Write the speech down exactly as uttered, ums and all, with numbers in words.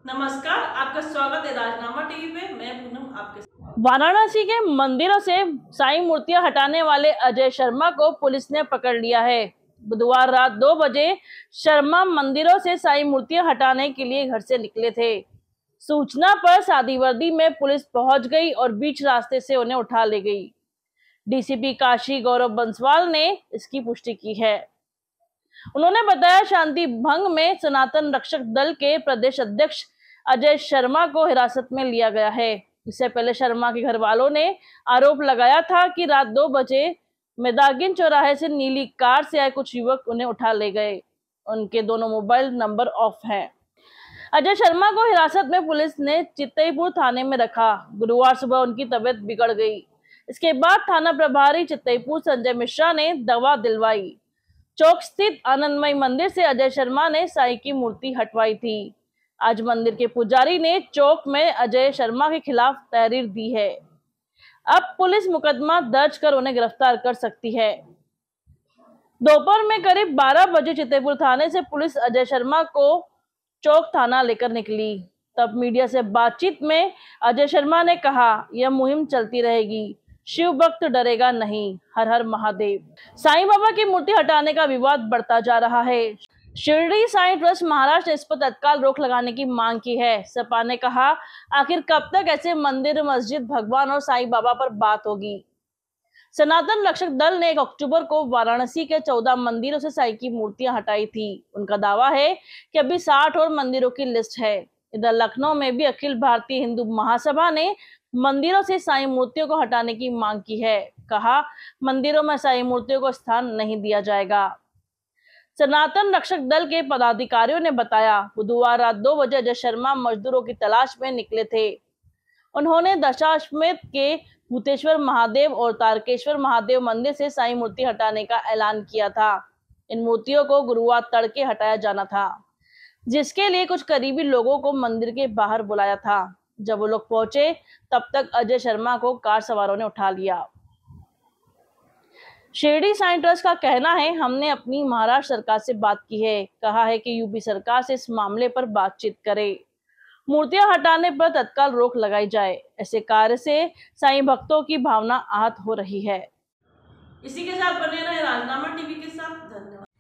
नमस्कार, आपका स्वागत है राजनामा टीवी पे। मैं पूनम आपके साथ। वाराणसी के मंदिरों से साई मूर्तियां हटाने वाले अजय शर्मा को पुलिस ने पकड़ लिया है। बुधवार रात दो बजे शर्मा मंदिरों से साई मूर्तियां हटाने के लिए घर से निकले थे। सूचना पर सादी वर्दी में पुलिस पहुंच गई और बीच रास्ते से उन्हें उठा ले गई। डीसीपी काशी गौरव बंसवाल ने इसकी पुष्टि की है। उन्होंने बताया, शांति भंग में सनातन रक्षक दल के प्रदेश अध्यक्ष अजय शर्मा को हिरासत में लिया गया है। इससे पहले शर्मा के घर वालों ने आरोप लगाया था कि रात दो बजे मेदागिन चौराहे से नीली कार से आए कुछ युवक उन्हें उठा ले गए। उनके दोनों मोबाइल नंबर ऑफ हैं। अजय शर्मा को हिरासत में पुलिस ने चित्तईपुर थाने में रखा। गुरुवार सुबह उनकी तबीयत बिगड़ गई। इसके बाद थाना प्रभारी चित्तईपुर संजय मिश्रा ने दवा दिलवाई। चौक स्थित आनंदमय मंदिर से अजय शर्मा ने साई की मूर्ति हटवाई थी। आज मंदिर के पुजारी ने चौक में अजय शर्मा के खिलाफ तहरीर दी है। अब पुलिस मुकदमा दर्ज कर उन्हें गिरफ्तार कर सकती है। दोपहर में करीब बारह बजे चित्तईपुर थाने से पुलिस अजय शर्मा को चौक थाना लेकर निकली। तब मीडिया से बातचीत में अजय शर्मा ने कहा, यह मुहिम चलती रहेगी, शिव भक्त डरेगा नहीं, हर हर महादेव। साईं बाबा की मूर्ति हटाने का विवाद बढ़ता जा रहा है। शिरडी साईं ट्रस्ट महाराष्ट्र ने इस पर तत्काल रोक लगाने की मांग की है। सपा ने कहा, आखिर कब तक ऐसे मंदिर, मस्जिद, भगवान और साईं बाबा पर बात होगी। सनातन रक्षक दल ने एक अक्टूबर को वाराणसी के चौदह मंदिरों से साईं की मूर्तियां हटाई थी। उनका दावा है कि अभी साठ और मंदिरों की लिस्ट है। इधर लखनऊ में भी अखिल भारतीय हिंदू महासभा ने मंदिरों से साईं मूर्तियों को हटाने की मांग की है। कहा, मंदिरों में साईं मूर्तियों को स्थान नहीं दिया जाएगा। सनातन रक्षक दल के पदाधिकारियों ने बताया, बुधवार रात दो बजे अजय शर्मा मजदूरों की तलाश में निकले थे। उन्होंने दशाश्वमेध के भूतेश्वर महादेव और तारकेश्वर महादेव मंदिर से साईं मूर्ति हटाने का ऐलान किया था। इन मूर्तियों को गुरुवार तड़के हटाया जाना था, जिसके लिए कुछ करीबी लोगों को मंदिर के बाहर बुलाया था। जब वो लोग पहुंचे तब तक अजय शर्मा को कार सवारों ने उठा लिया। शिरडी साईं ट्रस्ट का कहना है, हमने अपनी महाराष्ट्र सरकार से बात की है। कहा है कि यूपी सरकार से इस मामले पर बातचीत करे, मूर्तियां हटाने पर तत्काल रोक लगाई जाए। ऐसे कार्य से साईं भक्तों की भावना आहत हो रही है। इसी के साथ बने रहे राजनामा टीवी के साथ। धन्यवाद।